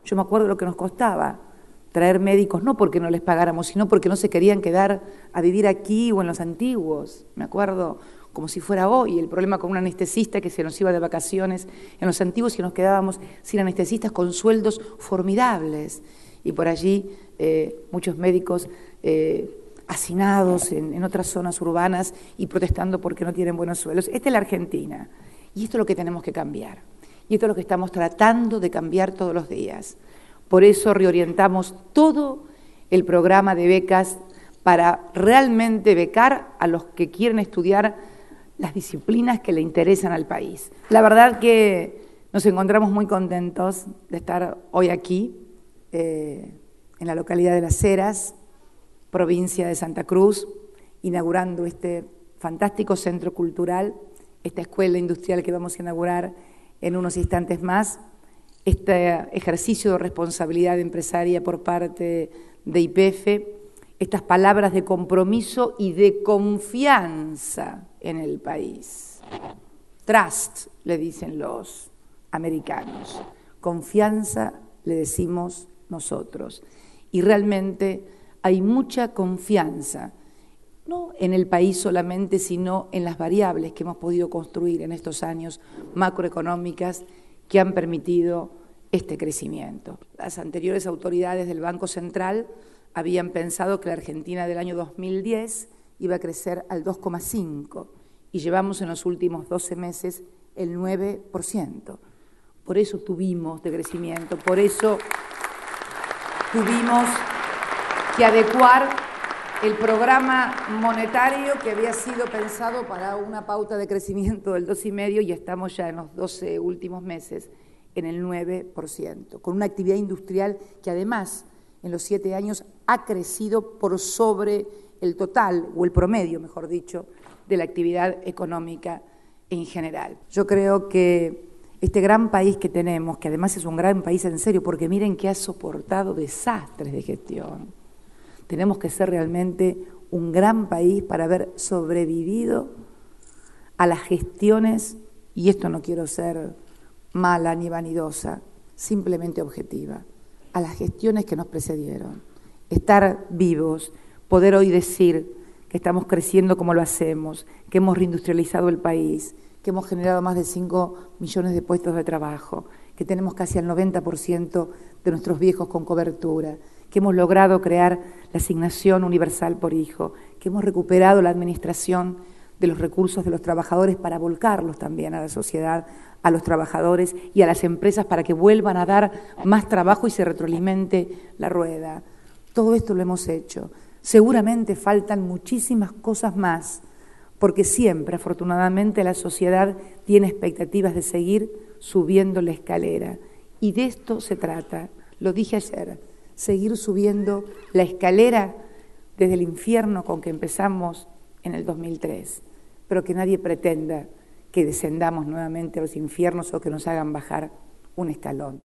Yo me acuerdo lo que nos costaba traer médicos, no porque no les pagáramos, sino porque no se querían quedar a vivir aquí o en los antiguos. Me acuerdo como si fuera hoy, el problema con un anestesista que se nos iba de vacaciones en los antiguos y nos quedábamos sin anestesistas con sueldos formidables. Y por allí muchos médicos hacinados en otras zonas urbanas y protestando porque no tienen buenos sueldos. Esta es la Argentina y esto es lo que tenemos que cambiar. Y esto es lo que estamos tratando de cambiar todos los días. Por eso reorientamos todo el programa de becas para realmente becar a los que quieren estudiar las disciplinas que le interesan al país. La verdad que nos encontramos muy contentos de estar hoy aquí, en la localidad de Las Heras, provincia de Santa Cruz, inaugurando este fantástico centro cultural, esta escuela industrial que vamos a inaugurar en unos instantes más, este ejercicio de responsabilidad empresaria por parte de YPF, estas palabras de compromiso y de confianza en el país. Trust, le dicen los americanos. Confianza le decimos nosotros. Y realmente hay mucha confianza, no en el país solamente, sino en las variables que hemos podido construir en estos años macroeconómicas que han permitido este crecimiento. Las anteriores autoridades del Banco Central habían pensado que la Argentina del año 2010 iba a crecer al 2,5% y llevamos en los últimos 12 meses el 9%. Por eso tuvimos de crecimiento, por eso tuvimos que adecuar el programa monetario que había sido pensado para una pauta de crecimiento del 2,5% y estamos ya en los 12 últimos meses en el 9%, con una actividad industrial que además en los 7 años ha crecido por sobre el total, o el promedio, mejor dicho, de la actividad económica en general. Yo creo que este gran país que tenemos, que además es un gran país en serio, porque miren que ha soportado desastres de gestión, tenemos que ser realmente un gran país para haber sobrevivido a las gestiones, y esto no quiero ser mala ni vanidosa, simplemente objetiva, a las gestiones que nos precedieron. Estar vivos, poder hoy decir que estamos creciendo como lo hacemos, que hemos reindustrializado el país, que hemos generado más de 5 millones de puestos de trabajo, que tenemos casi el 90% de nuestros viejos con cobertura, que hemos logrado crear la asignación universal por hijo, que hemos recuperado la administración de los recursos de los trabajadores para volcarlos también a la sociedad, a los trabajadores y a las empresas para que vuelvan a dar más trabajo y se retroalimente la rueda. Todo esto lo hemos hecho. Seguramente faltan muchísimas cosas más, porque siempre, afortunadamente, la sociedad tiene expectativas de seguir subiendo la escalera. Y de esto se trata, lo dije ayer, seguir subiendo la escalera desde el infierno con que empezamos en el 2003, pero que nadie pretenda que descendamos nuevamente a los infiernos o que nos hagan bajar un escalón.